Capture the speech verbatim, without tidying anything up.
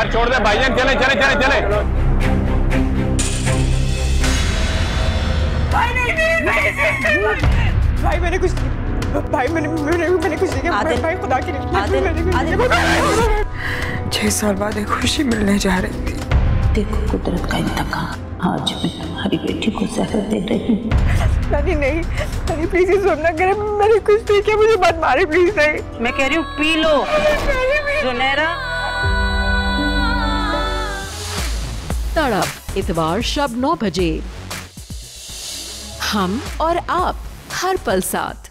यार छोड़ दे भाईजान, चले चले चले चले। भाई नहीं नहीं नहीं भाई मैंने कुछ भाई मैंने मैंने मैंने कुछ नहीं किया भाई, खुदा की नहीं। छह साल बाद एक खुशी मिलने जा रही थी। देखो कुदरत का इंतकाम, आज मैं तुम्हारी बेटी को जहर दे रही हूँ। नहीं नहीं नहीं प्लीज इस ना करें, मैंने कुछ नहीं किया, मुझे मत मारे प्लीज। नहीं मैं कह रही हूँ पी लो जुनैरा। तड़प इतवार शब नौ बजे। हम और आप हर पल साथ।